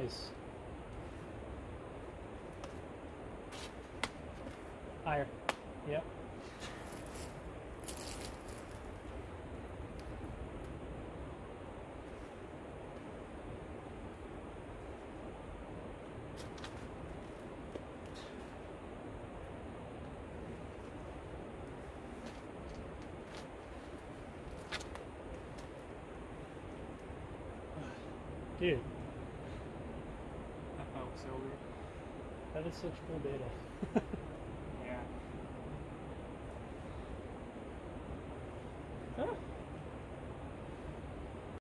Nice. Higher. Yep. Dude, That felt so weird. that is such cool data.